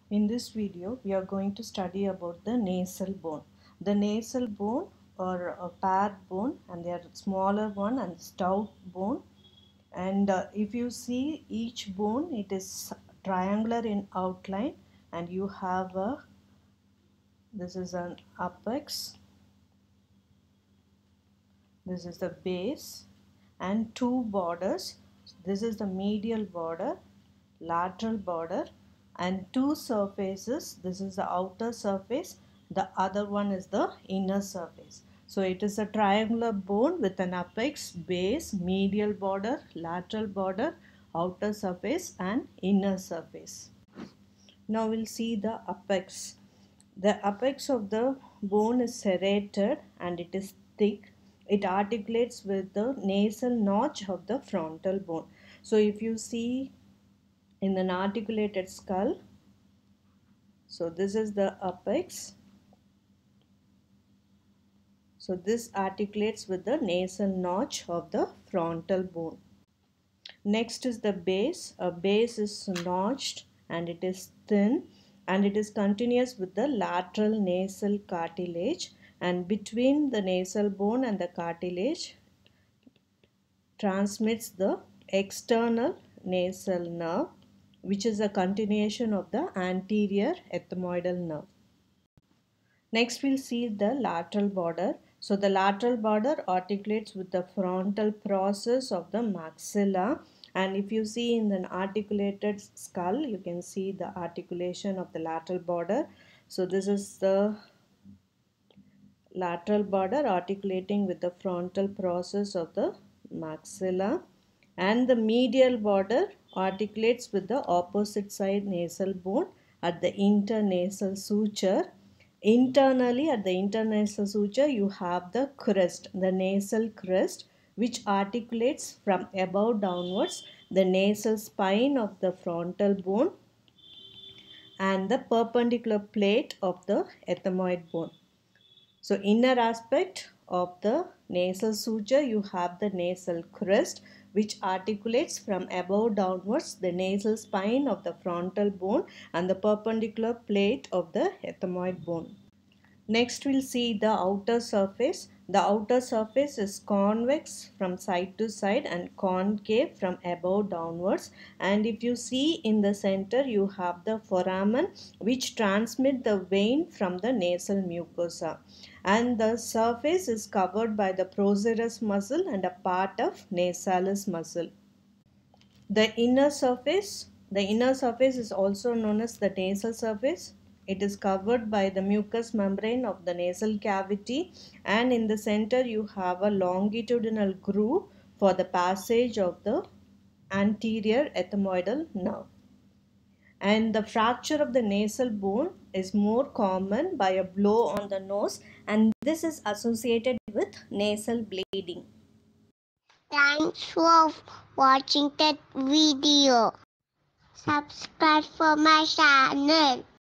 In this video, we are going to study about the nasal bone. The nasal bone or a paired bone, and there are smaller one and stout bone. And if you see each bone, it is triangular in outline, and you have this is an apex, this is the base, and two borders. This is the medial border, lateral border, and two surfaces. This is the outer surface, the other one is the inner surface. So it is a triangular bone with an apex, base, medial border, lateral border, outer surface, and inner surface. Now we'll see the apex. The apex of the bone is serrated and it is thick. It articulates with the nasal notch of the frontal bone. So if you see in an articulated skull, so this is the apex. So this articulates with the nasal notch of the frontal bone. Next is the base. A base is notched and it is thin and it is continuous with the lateral nasal cartilage, and between the nasal bone and the cartilage transmits the external nasal nerve, which is a continuation of the anterior ethmoidal nerve. Next we'll see the lateral border. So the lateral border articulates with the frontal process of the maxilla, and if you see in an articulated skull, you can see the articulation of the lateral border. So this is the lateral border articulating with the frontal process of the maxilla, and the medial border articulates with the opposite side nasal bone at the internasal suture. Internally at the internasal suture you have the crest, the nasal crest, which articulates from above downwards the nasal spine of the frontal bone and the perpendicular plate of the ethmoid bone. So inner aspect of the nasal suture, you have the nasal crest, which articulates from above downwards the nasal spine of the frontal bone and the perpendicular plate of the ethmoid bone. Next we'll see the outer surface. The outer surface is convex from side to side and concave from above downwards, and if you see in the center you have the foramen, which transmit the vein from the nasal mucosa, and the surface is covered by the procerus muscle and a part of nasalis muscle. The inner surface is also known as the nasal surface. It is covered by the mucous membrane of the nasal cavity, and in the center you have a longitudinal groove for the passage of the anterior ethmoidal nerve. And the fracture of the nasal bone is more common by a blow on the nose, and this is associated with nasal bleeding. Thanks for watching that video. Subscribe for my channel.